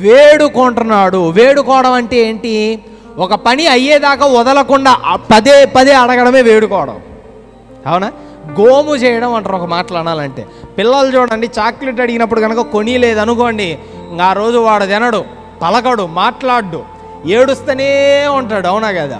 వేడుకుంటున్నాడు. వేడుకోవడం అంటే ఏంటి? ఒక పని అయ్యేదాకా వదలకుండా పదే పదే అడగడమే వేడుకోవడం. అవునా? గోము చేయడం అంటారు ఒక మాట్లాడాలంటే. పిల్లలు చూడండి, చాక్లెట్ అడిగినప్పుడు కనుక కొనిలేదనుకోండి, ఇంకా ఆ రోజు వాడు తినడు, పలకడు, మాట్లాడు, ఏడుస్తూనే ఉంటాడు. అవునా కదా?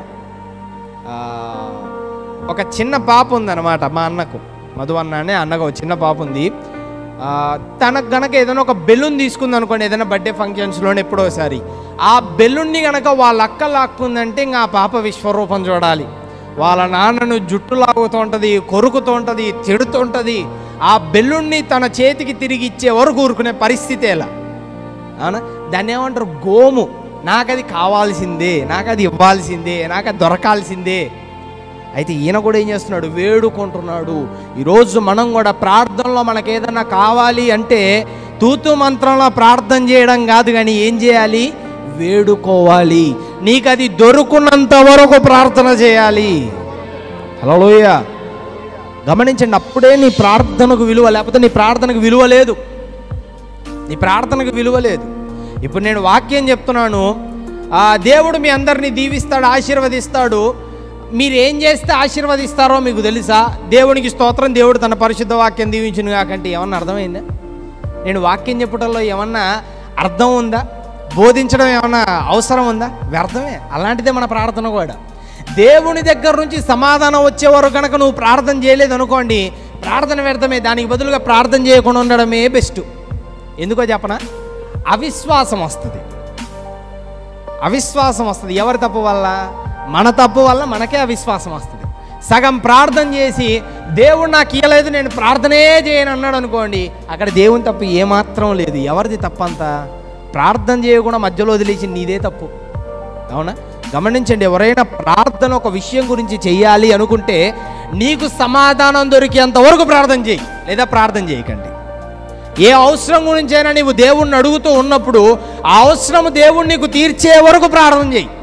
ఒక చిన్న పాప ఉందన్నమాట మా అన్నకు, మధు అన్ననే అన్నకు ఒక చిన్న పాప ఉంది. తనకు గనక ఏదైనా ఒక బెలూన్ తీసుకుంది అనుకోండి, ఏదైనా బర్త్డే ఫంక్షన్స్లోనే ఎప్పుడోసారి, ఆ బెలూన్ని కనుక వాళ్ళ అక్క లాక్కుందంటే ఇంకా ఆ పాప విశ్వరూపం చూడాలి. వాళ్ళ నాన్నను జుట్టు లాగుతూ ఉంటుంది, కొరుకుతూ ఉంటుంది, తిడుతూ ఉంటుంది. ఆ బెలూన్ని తన చేతికి తిరిగి ఇచ్చే వరకు ఊరుకునే పరిస్థితి ఎలా? అవునా? దాన్ని ఏమంటారు? గోము. నాకది కావాల్సిందే, నాకది ఇవ్వాల్సిందే, నాకది దొరకాల్సిందే. అయితే ఈయన కూడా ఏం చేస్తున్నాడు? వేడుకుంటున్నాడు. ఈరోజు మనం కూడా ప్రార్థనలో మనకు ఏదన్నా కావాలి అంటే తూతు మంత్రంలో ప్రార్థన చేయడం కాదు, కానీ ఏం చేయాలి? వేడుకోవాలి. నీకు అది దొరుకున్నంత వరకు ప్రార్థన చేయాలి. హల్లెలూయా. గమనించండి, అప్పుడే నీ ప్రార్థనకు విలువ, లేకపోతే నీ ప్రార్థనకు విలువ లేదు. నీ ప్రార్థనకు విలువ లేదు. ఇప్పుడు నేను వాక్యం చెప్తున్నాను, దేవుడు మీ అందరినీ దీవిస్తాడు, ఆశీర్వదిస్తాడు. మీరు ఏం చేస్తే ఆశీర్వదిస్తారో మీకు తెలుసా? దేవునికి స్తోత్రం, దేవుడు తన పరిశుద్ధ వాక్యం దీవించును కాకంటే ఏమన్నా అర్థమైందా? నేను వాక్యం చెప్పడంలో ఏమన్నా అర్థం ఉందా? బోధించడం ఏమన్నా అవసరం ఉందా? వ్యర్థమే. అలాంటిదే మన ప్రార్థన కూడా. దేవుని దగ్గర నుంచి సమాధానం వచ్చేవారు కనుక నువ్వు ప్రార్థన చేయలేదు అనుకోండి, ప్రార్థన వ్యర్థమే. దానికి బదులుగా ప్రార్థన చేయకుండా ఉండడమే బెస్ట్. ఎందుకో చెప్పనా? అవిశ్వాసం వస్తుంది. అవిశ్వాసం వస్తుంది. ఎవరి తప్పు వల్ల? మన తప్పు వల్ల మనకే అవిశ్వాసం వస్తుంది. సగం ప్రార్థన చేసి దేవుడు నాకు ఇవ్వలేదు, నేను ప్రార్థనే చేయను అన్నాడు అనుకోండి, అక్కడ దేవుని తప్పు ఏమాత్రం లేదు. ఎవరిది తప్పంతా? ప్రార్థన చేయకుండా మధ్యలో వదిలేసి నీదే తప్పు. అవునా? గమనించండి, ఎవరైనా ప్రార్థన ఒక విషయం గురించి చెయ్యాలి అనుకుంటే నీకు సమాధానం దొరికేంత వరకు ప్రార్థన చేయి, లేదా ప్రార్థన చేయకండి. ఏ అవసరం గురించైనా నీవు దేవుణ్ణి అడుగుతూ ఉన్నప్పుడు ఆ అవసరం దేవుడు నీకు తీర్చే వరకు ప్రార్థన చేయి.